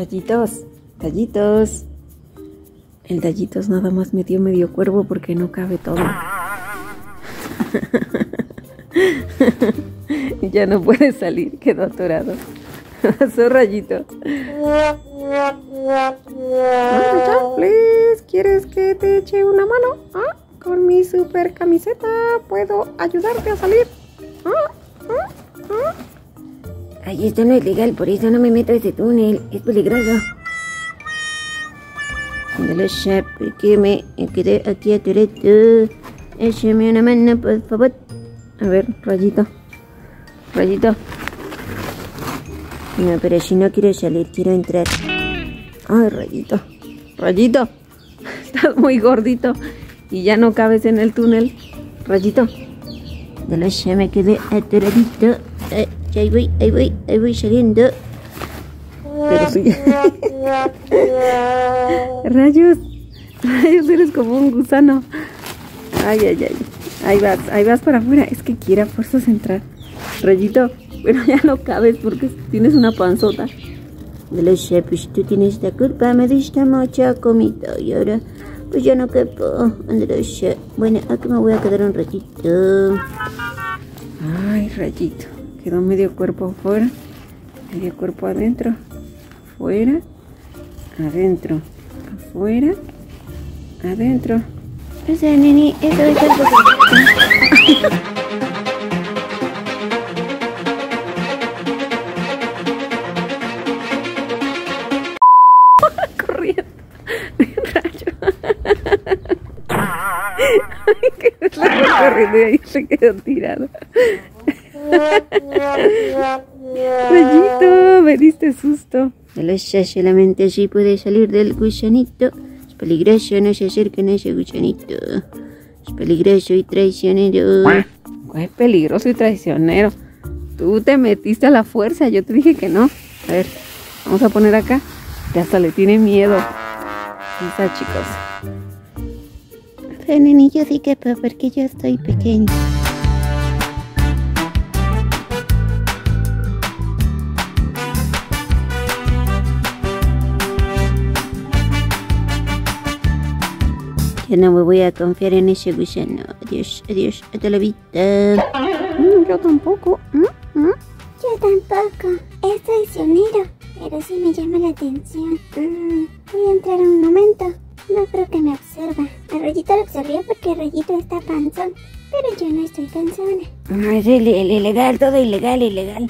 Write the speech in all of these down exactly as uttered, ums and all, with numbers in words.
Rayitos, Rayitos. El Rayitos nada más metió medio cuervo porque no cabe todo. Ya no puede salir, quedó atorado. Pasó Rayito. Please, ¿quieres que te eche una mano? ¿Ah? Con mi super camiseta puedo ayudarte a salir. ¿Ah? ¿Ah? ¿Ah? Ay, esto no es legal, por eso no me meto a ese túnel, es peligroso. No lo sé, porque me quedé aquí atorado. Échame una mano, por favor. A ver, Rayito. Rayito. No, pero si no quiero salir, quiero entrar. Ay, Rayito. Rayito. Estás muy gordito y ya no cabes en el túnel. Rayito. No lo sé, me quedé atoradito. Eh, ahí voy, ahí voy, ahí voy saliendo. Pero sí. Rayos. Rayos, eres como un gusano. Ay, ay, ay. Ahí vas, ahí vas para afuera. Es que quiere a fuerzas entrar. Rayito, pero ya no cabes porque tienes una panzota. No lo sé, pues tú tienes la culpa, me diste mucha comida y ahora pues ya no quepo. No lo sé. Bueno, aquí me voy a quedar un ratito. Ay, Rayito, quedó medio cuerpo afuera, medio cuerpo adentro, afuera, adentro, afuera, adentro. O sea, neni, eso es algo que... Corriendo, Rayo. Ay, que la corriendo y ahí se quedó tirado. Rayito, me diste susto. No lo sé, solamente así puede salir del gusanito. Es peligroso, no se acerquen a ese gusanito. Es peligroso y traicionero. Es peligroso y traicionero. Tú te metiste a la fuerza, yo te dije que no. A ver, vamos a poner acá. Ya hasta le tiene miedo. Ahí está, chicos. Pero neni, yo sí que puedo porque yo estoy pequeño. Yo no me voy a confiar en ese gusano. Adiós, adiós, hasta la vista. Mm, yo tampoco. ¿Mm? ¿Mm? Yo tampoco. Es traicionero, pero sí me llama la atención. Mm, voy a entrar un momento. No creo que me observa. A Rayito lo observé porque Rayito está panzón. Pero yo no estoy panzona. No, es il il ilegal, todo ilegal, ilegal.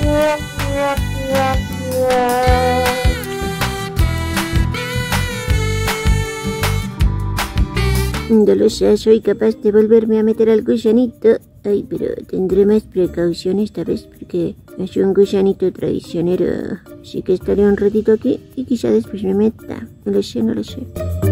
No lo sé, soy capaz de volverme a meter al gusanito. Ay, pero tendré más precaución esta vez porque es un gusanito traicionero. Así que estaré un ratito aquí y quizá después me meta. No lo sé, no lo sé.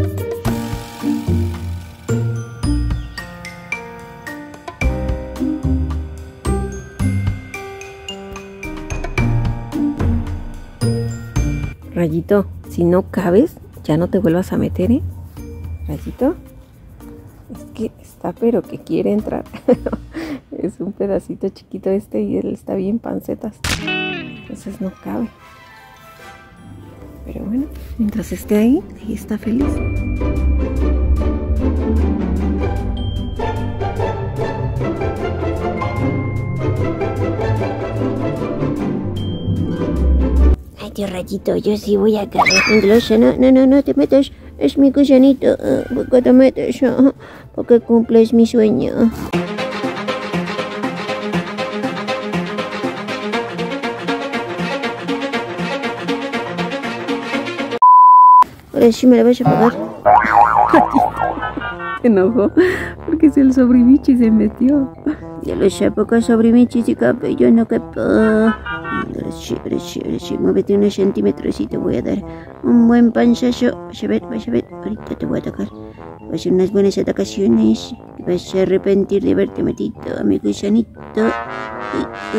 Rayito, si no cabes, ya no te vuelvas a meter, ¿eh? Rayito. Es que está pero que quiere entrar. Es un pedacito chiquito este y él está bien pancetas. Entonces no cabe. Pero bueno, mientras esté ahí, ahí está feliz. Ay, tío Rayito, yo sí voy a caer. No, no, no, no te metas. Es mi gusanito. ¿Por qué te metes? Porque cumples mi sueño. Ahora sí me la vas a pagar. Se enojó porque es el sobrimichi se metió. Ya lo sé, poco sobrimichi y cape, yo no capo. Ahora sí, ahora sí, ahora sí. Muévete unos centímetros y te voy a dar un buen panzazo. Vas a ver, vas a ver. Ahorita te voy a atacar. Vas a hacer unas buenas atacaciones. Te vas a arrepentir de haberte metido a mi gusanito. Uy, uy.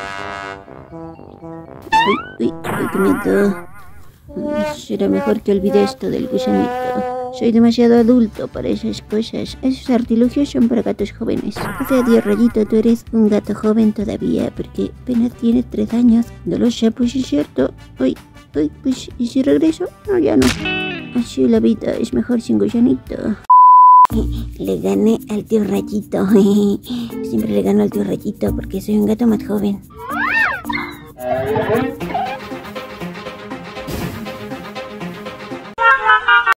Uy, uy, uy, qué miedo. Será mejor que olvide esto del gusanito. Soy demasiado adulto para esas cosas. Esos artilugios son para gatos jóvenes. O sea, Dios Rayito, tú eres un gato joven todavía, porque apenas tienes tres años. No lo sé, pues es cierto. Uy, Ay, pues, ¿y si regreso? No, ya no. Así la vida es mejor sin Goyanito. Le gané al tío Rayito. Siempre le gano al tío Rayito porque soy un gato más joven.